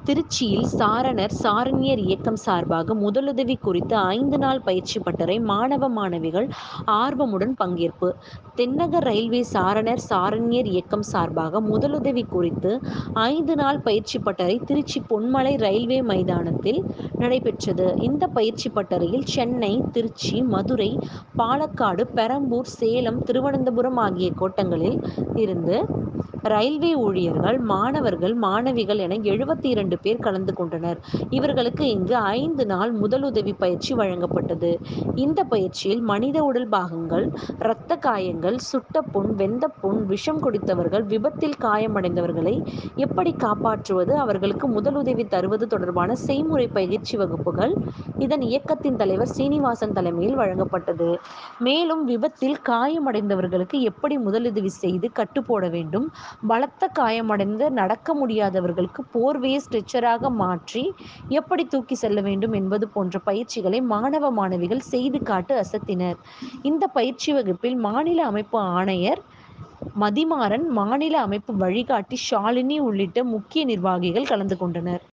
திருச்சியில் சாரணர், சாரணியர் இயக்கம் சார்பாக முதலுதவி குறித்த 5 நாள் பயிற்சி பட்டறை மாணவ, மாணவிகள் ஆர்வமுடன் பங்கேற்பு. தென்னக ரயில்வே சாரணர், சாரணியர் இயக்கம் சார்பாக முதலுதவி குறித்து 5 நாள் பயிற்சி பட்டறை திருச்சி பொன்மலை ரயில்வே மைதானத்தில் நடைபெற்றது. இந்த பயிற்சி பட்டறையில் சென்னை, திருச்சி, மதுரை, பாலக்காடு, பெரம்பூர், சேலம், திருவனந்தபுரம் ஆகிய கோட்டங்களில் இருந்து ரயில்வே ஊழியர்கள், மாணவர்கள், மாணவிகள் என 72 பேர் கலந்து கொண்டனர். இவர்களுக்கு இங்கு 5 நாள் முதலுதவி பயிற்சி வழங்கப்பட்டது. இந்த பயிற்சியில் மனித உடல் பாகங்கள், இரத்த காயங்கள், சுட்ட புண், வெந்த புண், விஷம் குடித்தவர்கள், விபத்தில் காயமடைந்தவர்களை எப்படி காப்பாற்றுவது, அவர்களுக்கு முதலுதவி தருவது தொடர்பான செய்முறை பயிற்சி வகுப்புகள் இதன் இயக்கத்தின் தலைவர் சீனிவாசன் தலைமையில் வழங்கப்பட்டது. மேலும் விபத்தில் காயமடைந்தவர்களுக்கு எப்படி முதலுதவி செய்து கட்டு போட வேண்டும், பலத்த காயமடைந்து நடக்க முடியாதவர்களுக்கு போர்வையை ஸ்ட்ரெச்சராக மாற்றி எப்படி தூக்கி செல்ல வேண்டும் என்பது போன்ற பயிற்சிகளை மாணவ, மாணவிகள் செய்து காட்டு அசத்தினர். இந்த பயிற்சி வகுப்பில் மாநில அமைப்பு ஆணையர் மதிமாறன், மாநில அமைப்பு வழிகாட்டி ஷாலினி உள்ளிட்ட முக்கிய நிர்வாகிகள் கலந்து கொண்டனர்.